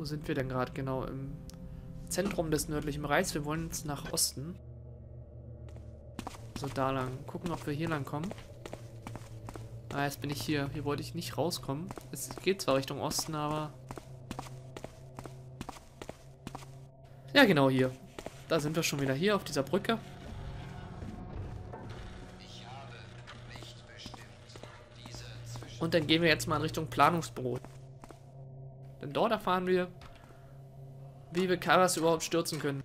Wo sind wir denn gerade genau? Im Zentrum des nördlichen Bereichs. Wir wollen jetzt nach Osten. So, da lang. Gucken, ob wir hier lang kommen. Ah, jetzt bin ich hier. Hier wollte ich nicht rauskommen. Es geht zwar Richtung Osten, aber... Ja, genau hier. Da sind wir schon wieder hier auf dieser Brücke. Und dann gehen wir jetzt mal in Richtung Planungsbüro. Denn dort erfahren wir, wie wir Karas überhaupt stürzen können.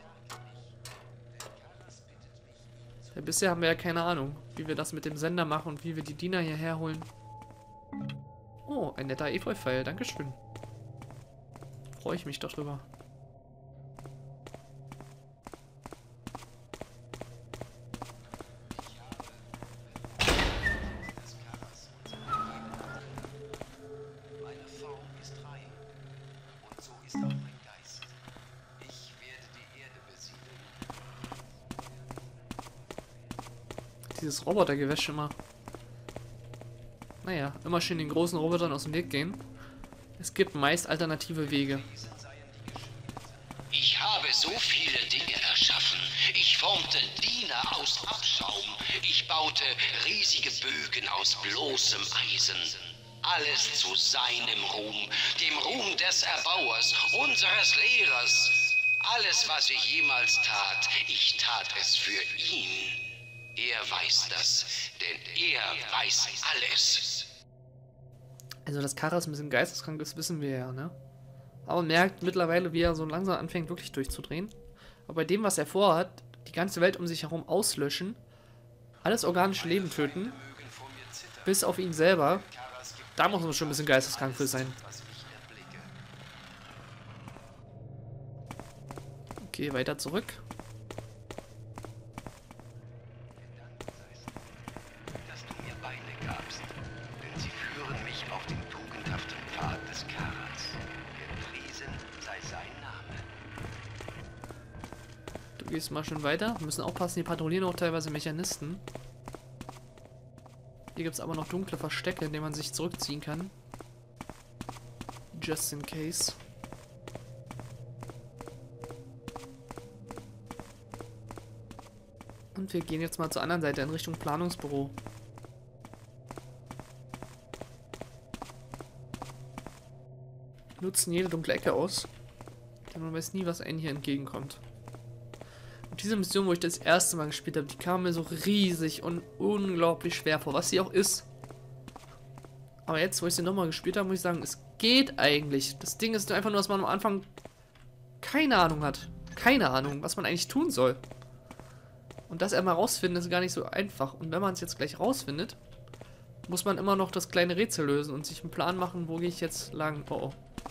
Ja, bisher haben wir ja keine Ahnung, wie wir das mit dem Sender machen und wie wir die Diener hierher holen. Oh, ein netter Efeu-Pfeil, dankeschön. Freue ich mich doch drüber. Dieses Robotergewäsch immer. Naja, immer schön den großen Robotern aus dem Weg gehen. Es gibt meist alternative Wege. Ich habe so viele Dinge erschaffen. Ich formte Diener aus Abschaum. Ich baute riesige Bögen aus bloßem Eisen. Alles zu seinem Ruhm, dem Ruhm des Erbauers, unseres Lehrers. Alles, was ich jemals tat, ich tat es für ihn. Er weiß das, denn er weiß alles. Also, dass Karas ein bisschen geisteskrank ist, wissen wir ja, ne? Aber man merkt mittlerweile, wie er so langsam anfängt, wirklich durchzudrehen. Aber bei dem, was er vorhat, die ganze Welt um sich herum auslöschen, alles organische Leben töten, bis auf ihn selber, da muss man schon ein bisschen geisteskrank für sein. Okay, weiter zurück. Dass du mir Beine gabst, denn sie führen mich auf den tugendhaften Pfad des Karats. Gepriesen sei sein Name. Du gehst mal schon weiter. Wir müssen aufpassen, die patrouillieren auch teilweise Mechanisten. Hier gibt es aber noch dunkle Verstecke, in denen man sich zurückziehen kann. Just in case. Und wir gehen jetzt mal zur anderen Seite in Richtung Planungsbüro. Nutzen jede dunkle Ecke aus, denn man weiß nie, was einem hier entgegenkommt. Und diese Mission, wo ich das erste Mal gespielt habe, die kam mir so riesig und unglaublich schwer vor, was sie auch ist. Aber jetzt, wo ich sie nochmal gespielt habe, muss ich sagen, es geht eigentlich. Das Ding ist einfach nur, dass man am Anfang keine Ahnung hat. Keine Ahnung, was man eigentlich tun soll. Und das einmal rausfinden, ist gar nicht so einfach. Und wenn man es jetzt gleich rausfindet, muss man immer noch das kleine Rätsel lösen und sich einen Plan machen, wo gehe ich jetzt lang. Oh, oh.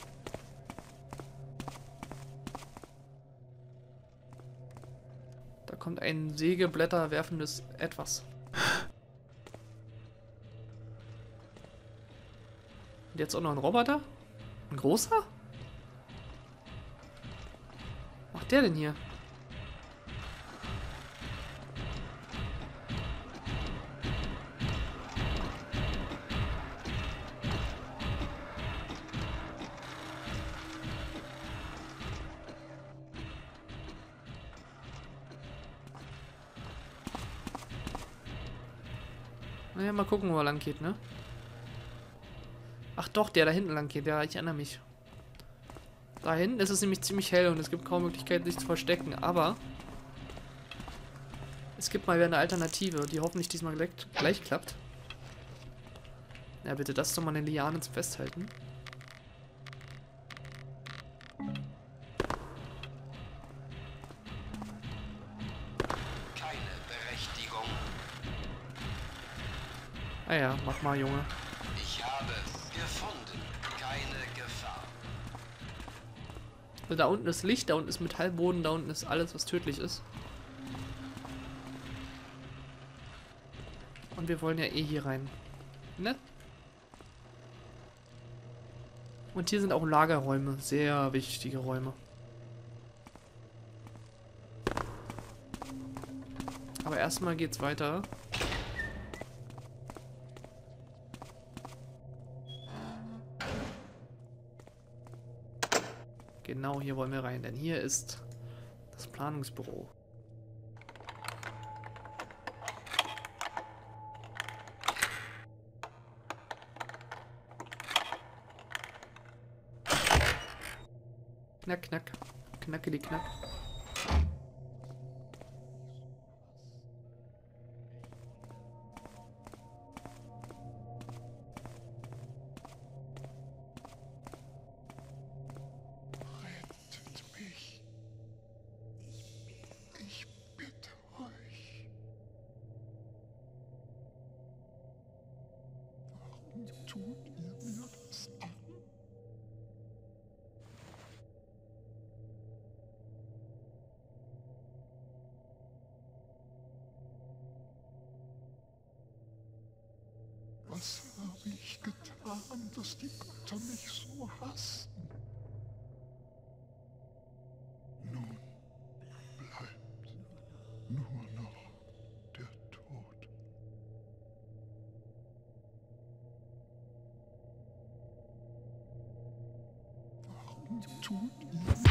Da kommt ein Sägeblätter werfendes Etwas. Und jetzt auch noch ein Roboter? Ein großer? Was macht der denn hier? Naja, mal gucken, wo er lang geht, ne? Ach doch, der da hinten lang geht. Ja, ich erinnere mich. Da hinten ist es nämlich ziemlich hell und es gibt kaum Möglichkeit, sich zu verstecken. Aber es gibt mal wieder eine Alternative, die hoffentlich diesmal gleich klappt. Ja, bitte, das ist doch mal eine Liane zum Festhalten. Keine Berechtigung. Ah ja, mach mal, Junge. Ich habe gefunden. Keine Gefahr. Also da unten ist Licht, da unten ist Metallboden, da unten ist alles, was tödlich ist. Und wir wollen ja eh hier rein. Ne? Und hier sind auch Lagerräume. Sehr wichtige Räume. Aber erstmal geht's weiter. Genau, hier wollen wir rein, denn hier ist das Planungsbüro. Knack, knack. Knackeli, knack. Rettet mich. Ich bitte euch. Warum tut ihr mir das an? Was habe ich getan, dass die Götter mich so hassen? Nun bleibt nur noch der Tod. Warum tut ihr?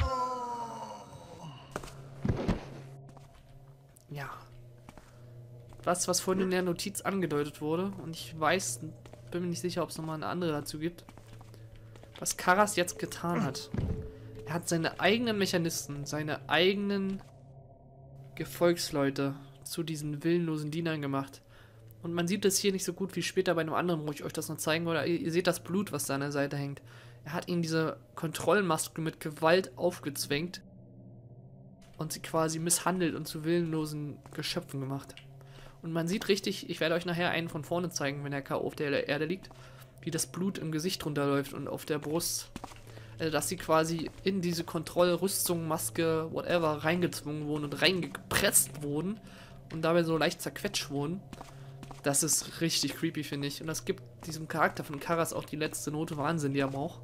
Ja. Das, was vorhin in der Notiz angedeutet wurde, und ich weiß, bin mir nicht sicher, ob es nochmal eine andere dazu gibt, was Karas jetzt getan hat. Er hat seine eigenen Mechanisten, seine eigenen Gefolgsleute zu diesen willenlosen Dienern gemacht. Und man sieht das hier nicht so gut wie später bei einem anderen, wo ich euch das noch zeigen wollte. Ihr seht das Blut, was da an der Seite hängt. Er hat ihnen diese Kontrollmaske mit Gewalt aufgezwängt und sie quasi misshandelt und zu willenlosen Geschöpfen gemacht. Und man sieht richtig, ich werde euch nachher einen von vorne zeigen, wenn er K.O. auf der Erde liegt, wie das Blut im Gesicht runterläuft und auf der Brust. Also, dass sie quasi in diese Kontrollrüstung, Maske, whatever, reingezwungen wurden und reingepresst wurden und dabei so leicht zerquetscht wurden. Das ist richtig creepy, finde ich. Und das gibt diesem Charakter von Karas auch die letzte Note Wahnsinn, die er braucht.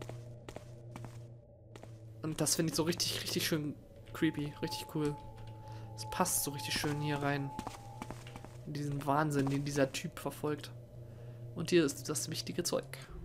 Und das finde ich so richtig, richtig schön creepy, richtig cool. Es passt so richtig schön hier rein. In diesen Wahnsinn, den dieser Typ verfolgt. Und hier ist das wichtige Zeug.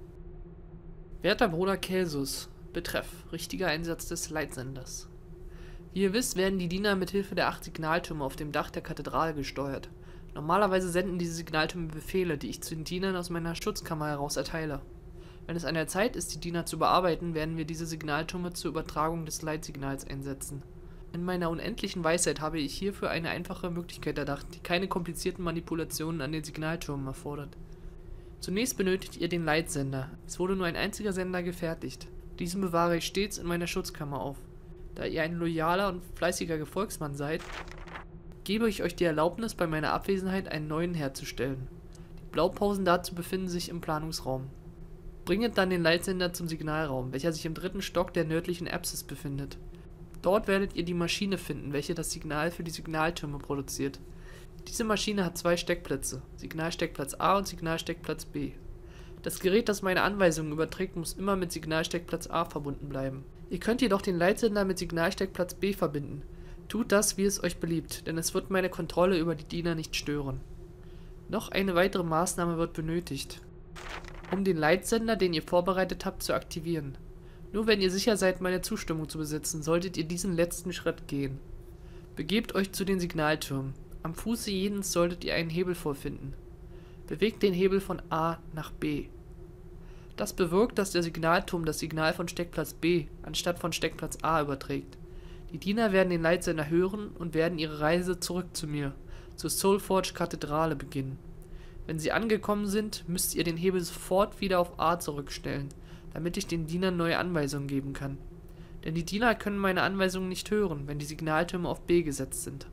Werter Bruder Kelsus, Betreff, richtiger Einsatz des Leitsenders. Wie ihr wisst, werden die Diener mit Hilfe der 8 Signaltürme auf dem Dach der Kathedrale gesteuert. Normalerweise senden diese Signaltürme Befehle, die ich zu den Dienern aus meiner Schutzkammer heraus erteile. Wenn es an der Zeit ist, die Diener zu bearbeiten, werden wir diese Signaltürme zur Übertragung des Leitsignals einsetzen. In meiner unendlichen Weisheit habe ich hierfür eine einfache Möglichkeit erdacht, die keine komplizierten Manipulationen an den Signaltürmen erfordert. Zunächst benötigt ihr den Leitsender. Es wurde nur ein einziger Sender gefertigt. Diesen bewahre ich stets in meiner Schutzkammer auf. Da ihr ein loyaler und fleißiger Gefolgsmann seid, gebe ich euch die Erlaubnis, bei meiner Abwesenheit einen neuen herzustellen. Die Blaupausen dazu befinden sich im Planungsraum. Bringet dann den Leitsender zum Signalraum, welcher sich im 3. Stock der nördlichen Apsis befindet. Dort werdet ihr die Maschine finden, welche das Signal für die Signaltürme produziert. Diese Maschine hat 2 Steckplätze, Signalsteckplatz A und Signalsteckplatz B. Das Gerät, das meine Anweisungen überträgt, muss immer mit Signalsteckplatz A verbunden bleiben. Ihr könnt jedoch den Leitsender mit Signalsteckplatz B verbinden. Tut das, wie es euch beliebt, denn es wird meine Kontrolle über die Diener nicht stören. Noch eine weitere Maßnahme wird benötigt, um den Leitsender, den ihr vorbereitet habt, zu aktivieren. Nur wenn ihr sicher seid, meine Zustimmung zu besitzen, solltet ihr diesen letzten Schritt gehen. Begebt euch zu den Signaltürmen. Am Fuße jedens solltet ihr einen Hebel vorfinden. Bewegt den Hebel von A nach B. Das bewirkt, dass der Signalturm das Signal von Steckplatz B anstatt von Steckplatz A überträgt. Die Diener werden den Leitsender hören und werden ihre Reise zurück zu mir, zur Soulforge Kathedrale, beginnen. Wenn sie angekommen sind, müsst ihr den Hebel sofort wieder auf A zurückstellen, damit ich den Dienern neue Anweisungen geben kann. Denn die Diener können meine Anweisungen nicht hören, wenn die Signaltürme auf B gesetzt sind.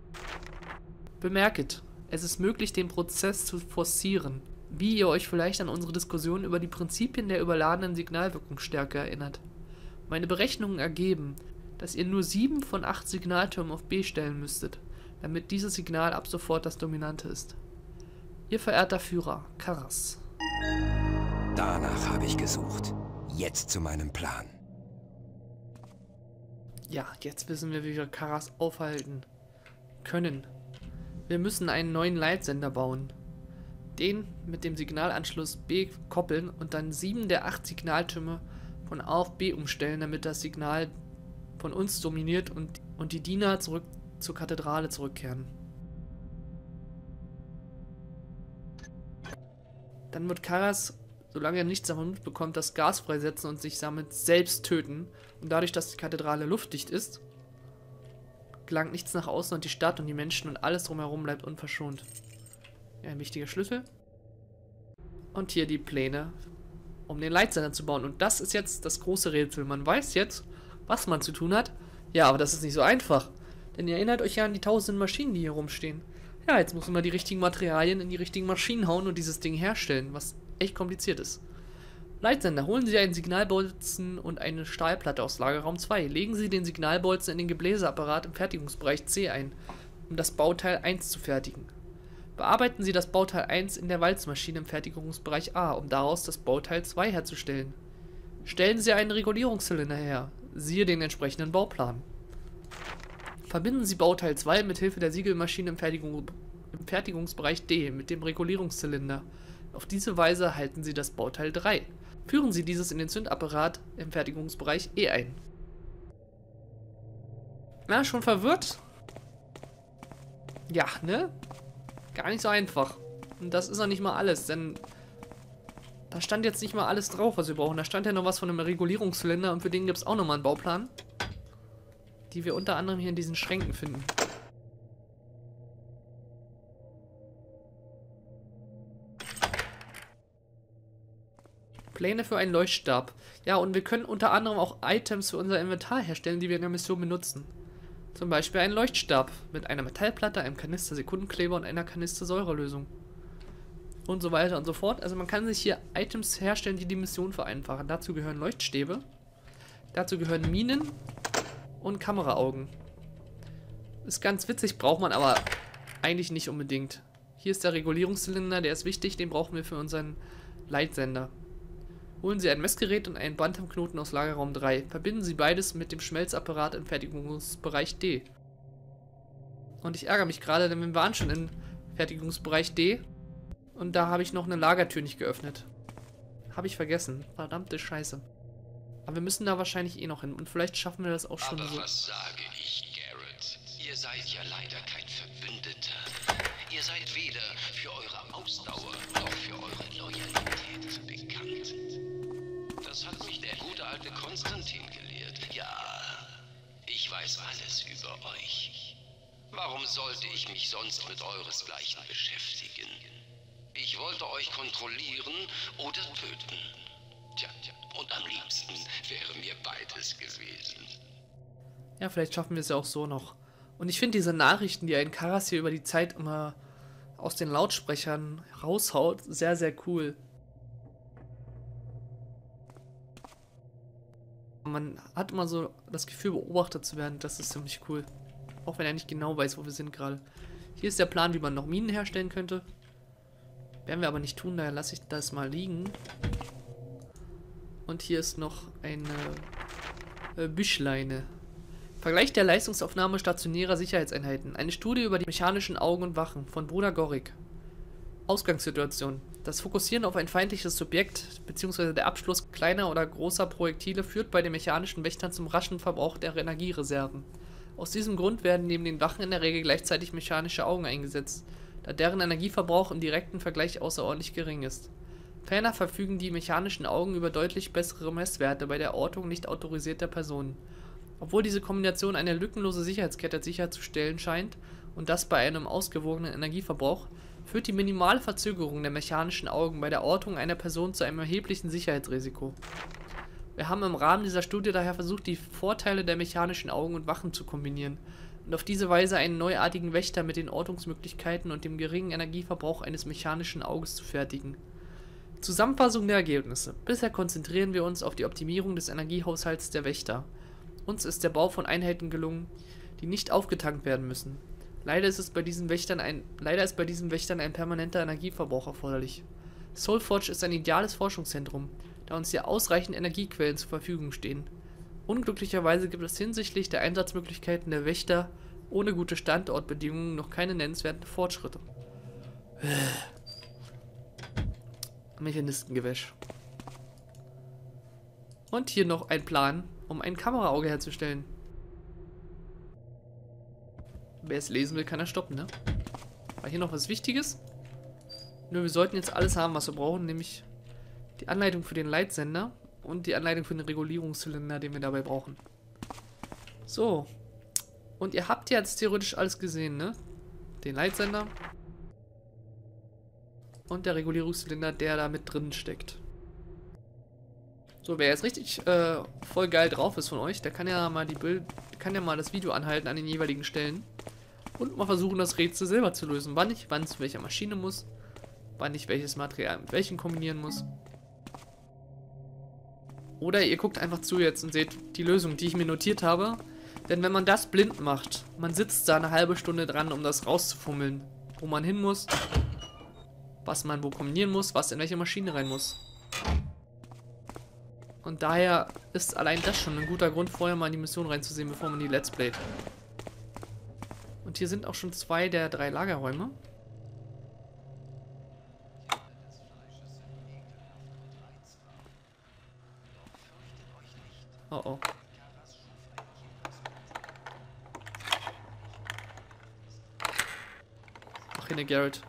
Bemerket, es ist möglich, den Prozess zu forcieren, wie ihr euch vielleicht an unsere Diskussion über die Prinzipien der überladenen Signalwirkungsstärke erinnert. Meine Berechnungen ergeben, dass ihr nur 7 von 8 Signaltürmen auf B stellen müsstet, damit dieses Signal ab sofort das dominante ist. Ihr verehrter Führer, Karas. Danach habe ich gesucht. Jetzt zu meinem Plan. Ja, jetzt wissen wir, wie wir Karas aufhalten können. Wir müssen einen neuen Leitsender bauen. Den mit dem Signalanschluss B koppeln und dann 7 der 8 Signaltürme von A auf B umstellen, damit das Signal von uns dominiert und die Diener zurück zur Kathedrale zurückkehren. Dann wird Karas, solange er nichts davon mitbekommt, das Gas freisetzen und sich damit selbst töten. Und dadurch, dass die Kathedrale luftdicht ist, gelangt nichts nach außen und die Stadt und die Menschen und alles drumherum bleibt unverschont. Ja, ein wichtiger Schlüssel. Und hier die Pläne, um den Leitsender zu bauen. Und das ist jetzt das große Rätsel. Man weiß jetzt, was man zu tun hat. Ja, aber das ist nicht so einfach. Denn ihr erinnert euch ja an die tausenden Maschinen, die hier rumstehen. Ja, jetzt muss man die richtigen Materialien in die richtigen Maschinen hauen und dieses Ding herstellen, was echt kompliziert ist. Leitsender, holen Sie einen Signalbolzen und eine Stahlplatte aus Lagerraum 2. Legen Sie den Signalbolzen in den Gebläseapparat im Fertigungsbereich C ein, um das Bauteil 1 zu fertigen. Bearbeiten Sie das Bauteil 1 in der Walzmaschine im Fertigungsbereich A, um daraus das Bauteil 2 herzustellen. Stellen Sie einen Regulierungszylinder her, siehe den entsprechenden Bauplan. Verbinden Sie Bauteil 2 mit Hilfe der Siegelmaschine im Fertigungsbereich D mit dem Regulierungszylinder. Auf diese Weise erhalten Sie das Bauteil 3. Führen Sie dieses in den Zündapparat im Fertigungsbereich E ein. Na, schon verwirrt? Ja, ne? Gar nicht so einfach. Und das ist noch nicht mal alles, denn da stand jetzt nicht mal alles drauf, was wir brauchen. Da stand ja noch was von einem Regulierungszylinder und für den gibt es auch nochmal einen Bauplan, die wir unter anderem hier in diesen Schränken finden. Pläne für einen Leuchtstab. Ja, und wir können unter anderem auch Items für unser Inventar herstellen, die wir in der Mission benutzen. Zum Beispiel einen Leuchtstab mit einer Metallplatte, einem Kanister Sekundenkleber und einer Kanister Säurelösung. Und so weiter und so fort. Also man kann sich hier Items herstellen, die die Mission vereinfachen. Dazu gehören Leuchtstäbe, dazu gehören Minen und Kameraaugen. Ist ganz witzig, braucht man aber eigentlich nicht unbedingt. Hier ist der Regulierungszylinder, der ist wichtig, den brauchen wir für unseren Leitsender. Holen Sie ein Messgerät und einen Bantamknoten aus Lagerraum 3. Verbinden Sie beides mit dem Schmelzapparat im Fertigungsbereich D. Und ich ärgere mich gerade, denn wir waren schon im Fertigungsbereich D. Und da habe ich noch eine Lagertür nicht geöffnet. Habe ich vergessen. Verdammte Scheiße. Aber wir müssen da wahrscheinlich eh noch hin. Und vielleicht schaffen wir das auch schon Aber so. was sage ich, Garrett? Ihr seid ja leider kein Verbündeter. Ihr seid weder für eure Ausdauer noch für eure Loyalität bekannt. Das hat mich der gute alte Konstantin gelehrt. Ja, ich weiß alles über euch. Warum sollte ich mich sonst mit euresgleichen beschäftigen? Ich wollte euch kontrollieren oder töten. Tja, und am liebsten wäre mir beides gewesen. Ja, vielleicht schaffen wir es ja auch so noch. Und ich finde diese Nachrichten, die ein Karas hier über die Zeit immer aus den Lautsprechern raushaut, sehr, sehr cool. Man hat immer so das Gefühl, beobachtet zu werden. Das ist ziemlich cool. Auch wenn er nicht genau weiß, wo wir sind gerade. Hier ist der Plan, wie man noch Minen herstellen könnte. Werden wir aber nicht tun, daher lasse ich das mal liegen. Und hier ist noch eine Büschleine. Vergleich der Leistungsaufnahme stationärer Sicherheitseinheiten. Eine Studie über die mechanischen Augen und Wachen von Bruder Gorik. Ausgangssituation. Das Fokussieren auf ein feindliches Subjekt bzw. der Abschluss kleiner oder großer Projektile führt bei den mechanischen Wächtern zum raschen Verbrauch der Energiereserven. Aus diesem Grund werden neben den Wachen in der Regel gleichzeitig mechanische Augen eingesetzt, da deren Energieverbrauch im direkten Vergleich außerordentlich gering ist. Ferner verfügen die mechanischen Augen über deutlich bessere Messwerte bei der Ortung nicht autorisierter Personen. Obwohl diese Kombination eine lückenlose Sicherheitskette sicherzustellen scheint und das bei einem ausgewogenen Energieverbrauch, führt die minimale Verzögerung der mechanischen Augen bei der Ortung einer Person zu einem erheblichen Sicherheitsrisiko. Wir haben im Rahmen dieser Studie daher versucht, die Vorteile der mechanischen Augen und Wachen zu kombinieren und auf diese Weise einen neuartigen Wächter mit den Ortungsmöglichkeiten und dem geringen Energieverbrauch eines mechanischen Auges zu fertigen. Zusammenfassung der Ergebnisse. Bisher konzentrieren wir uns auf die Optimierung des Energiehaushalts der Wächter. Uns ist der Bau von Einheiten gelungen, die nicht aufgetankt werden müssen. Leider ist bei diesen Wächtern ein permanenter Energieverbrauch erforderlich. Soulforge ist ein ideales Forschungszentrum, da uns hier ausreichend Energiequellen zur Verfügung stehen. Unglücklicherweise gibt es hinsichtlich der Einsatzmöglichkeiten der Wächter ohne gute Standortbedingungen noch keine nennenswerten Fortschritte. Mechanistengewäsch. Und hier noch ein Plan, um ein Kameraauge herzustellen. Wer es lesen will, kann er stoppen, ne? War hier noch was Wichtiges? Nur wir sollten jetzt alles haben, was wir brauchen, nämlich die Anleitung für den Leitsender und die Anleitung für den Regulierungszylinder, den wir dabei brauchen. So. Und ihr habt jetzt theoretisch alles gesehen, ne? Den Leitsender und der Regulierungszylinder, der da mit drin steckt. So, wer jetzt richtig voll geil drauf ist von euch, der kann ja mal das Video anhalten an den jeweiligen Stellen und mal versuchen, das Rätsel selber zu lösen. Wann ich zu welcher Maschine muss, wann ich welches Material mit welchem kombinieren muss. Oder ihr guckt einfach zu jetzt und seht die Lösung, die ich mir notiert habe. Denn wenn man das blind macht, man sitzt da eine halbe Stunde dran, um das rauszufummeln, wo man hin muss, was man wo kombinieren muss, was in welche Maschine rein muss. Und daher ist allein das schon ein guter Grund, vorher mal in die Mission reinzusehen, bevor man die Let's Playt. Und hier sind auch schon 2 der 3 Lagerräume. Oh oh. Ach, hier ne Garrett.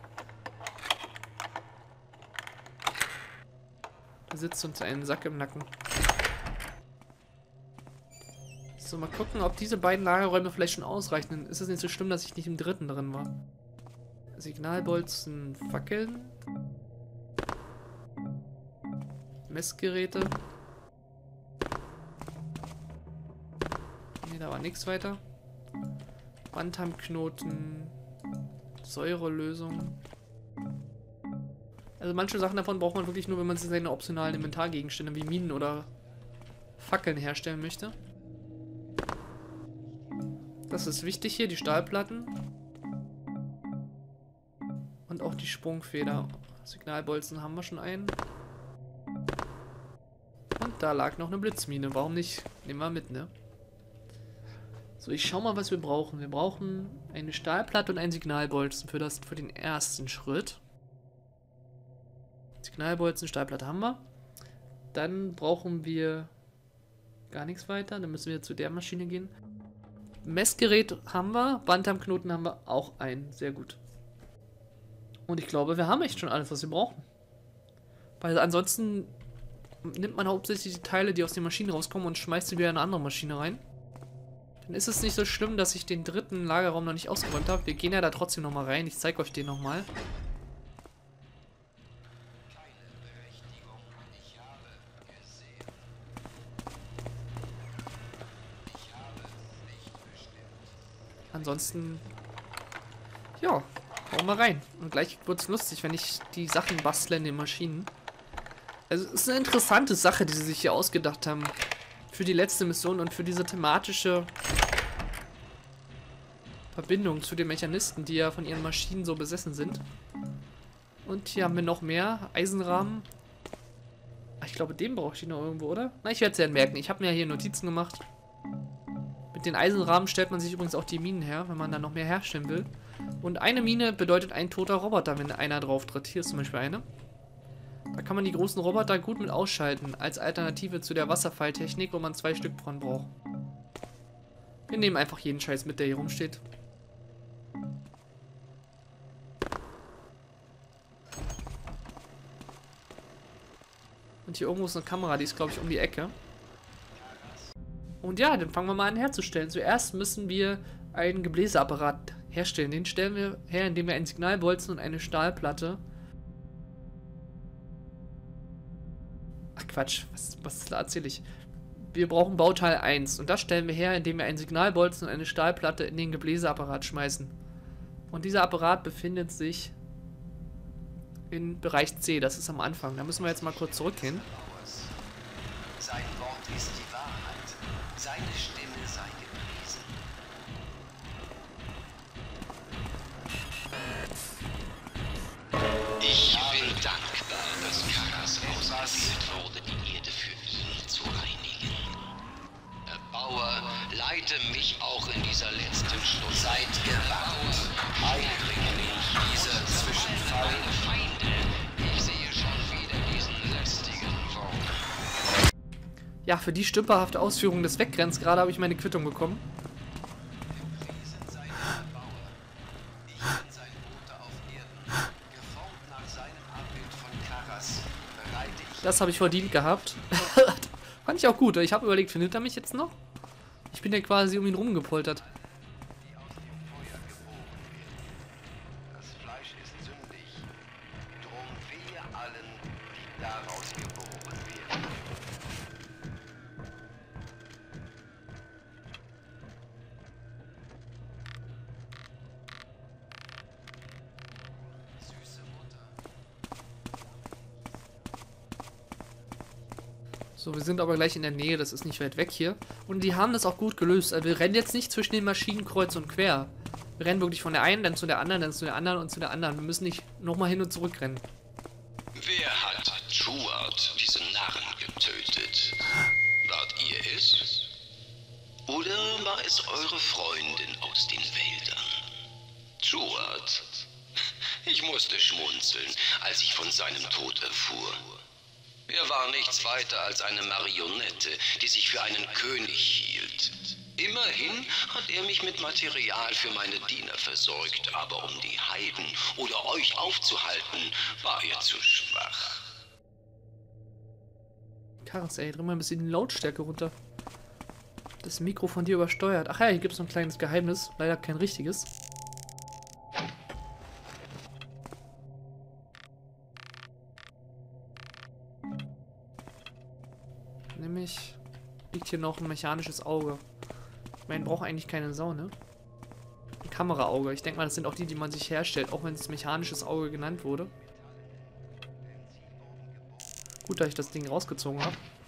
Da sitzt uns ein Sack im Nacken. So, mal gucken, ob diese beiden Lagerräume vielleicht schon ausreichen. Dann ist es nicht so schlimm, dass ich nicht im dritten drin war. Signalbolzen, Fackeln. Messgeräte. Ne, da war nichts weiter. Bandheimknoten. Säurelösung. Also manche Sachen davon braucht man wirklich nur, wenn man seine optionalen Inventargegenstände wie Minen oder Fackeln herstellen möchte. Das ist wichtig hier, die Stahlplatten. Und auch die Sprungfeder. Signalbolzen haben wir schon einen. Und da lag noch eine Blitzmine. Warum nicht? Nehmen wir mit, ne? So, ich schau mal, was wir brauchen. Wir brauchen eine Stahlplatte und einen Signalbolzen für den ersten Schritt. Signalbolzen, Stahlplatte haben wir. Dann brauchen wir gar nichts weiter. Dann müssen wir zu der Maschine gehen. Messgerät haben wir. Bandheimknoten haben wir auch einen. Sehr gut. Und ich glaube, wir haben echt schon alles, was wir brauchen. Weil ansonsten nimmt man hauptsächlich die Teile, die aus der Maschine rauskommen und schmeißt sie wieder in eine andere Maschine rein. Dann ist es nicht so schlimm, dass ich den dritten Lagerraum noch nicht ausgeräumt habe. Wir gehen ja da trotzdem nochmal rein. Ich zeige euch den nochmal. Ansonsten, ja, hauen wir rein. Und gleich wird es lustig, wenn ich die Sachen bastle in den Maschinen. Also es ist eine interessante Sache, die sie sich hier ausgedacht haben. Für die letzte Mission und für diese thematische Verbindung zu den Mechanisten, die ja von ihren Maschinen so besessen sind. Und hier haben wir noch mehr Eisenrahmen. Ich glaube, den brauche ich noch irgendwo, oder? Na, ich werde es ja merken. Ich habe mir ja hier Notizen gemacht. Mit den Eisenrahmen stellt man sich übrigens auch die Minen her, wenn man dann noch mehr herstellen will. Und eine Mine bedeutet ein toter Roboter, wenn einer drauf tritt. Hier ist zum Beispiel eine. Da kann man die großen Roboter gut mit ausschalten, als Alternative zu der Wasserfalltechnik, wo man 2 Stück von braucht. Wir nehmen einfach jeden Scheiß mit, der hier rumsteht. Und hier irgendwo ist eine Kamera, die ist, glaube ich, um die Ecke. Und ja, dann fangen wir mal an herzustellen. Zuerst müssen wir einen Gebläseapparat herstellen. Den stellen wir her, indem wir einen Signalbolzen und eine Stahlplatte. Ach Quatsch, was erzähle ich? Wir brauchen Bauteil 1 und das stellen wir her, indem wir einen Signalbolzen und eine Stahlplatte in den Gebläseapparat schmeißen. Und dieser Apparat befindet sich in Bereich C, das ist am Anfang. Da müssen wir jetzt mal kurz zurückgehen. Sein Wort ist die Wahrheit. Seine Stimme sei gepriesen. Ich bin dankbar, dass Karas ausgewählt wurde, die Erde für ihn zu reinigen. Erbauer, leite mich auch in dieser letzten Stunde. Seid gewarnt, eindringlich dieser Zwischenfall. Meine Feinde, ich sehe schon wieder diesen lästigen Wurm. Ja, für die stümperhafte Ausführung des Wegrenns gerade habe ich meine Quittung bekommen. Das habe ich verdient gehabt. Fand ich auch gut. Ich habe überlegt, findet er mich jetzt noch? Ich bin ja quasi um ihn rumgepoltert. Das Fleisch ist sündig. Drum wehe allen, die daraus geboren werden. So, wir sind aber gleich in der Nähe, das ist nicht weit weg hier. Und die haben das auch gut gelöst. Also wir rennen jetzt nicht zwischen den Maschinen kreuz und quer. Wir rennen wirklich von der einen, dann zu der anderen, dann zu der anderen und zu der anderen. Wir müssen nicht nochmal hin und zurück rennen. Wer hat Truart, diesen Narren, getötet? Wart ihr es? Oder war es eure Freundin aus den Wäldern? Truart? Ich musste schmunzeln, als ich von seinem Tod erfuhr. Er war nichts weiter als eine Marionette, die sich für einen König hielt. Immerhin hat er mich mit Material für meine Diener versorgt, aber um die Heiden oder euch aufzuhalten, war er zu schwach. Karas, ey, dreh mal ein bisschen die Lautstärke runter. Das Mikro von dir übersteuert. Ach ja, hier gibt es noch ein kleines Geheimnis. Leider kein richtiges. Nämlich liegt hier noch ein mechanisches Auge. Ich meine, braucht eigentlich keine Sau, ne? Ein Kameraauge. Ich denke mal, das sind auch die, die man sich herstellt, auch wenn es mechanisches Auge genannt wurde. Gut, dass ich das Ding rausgezogen habe.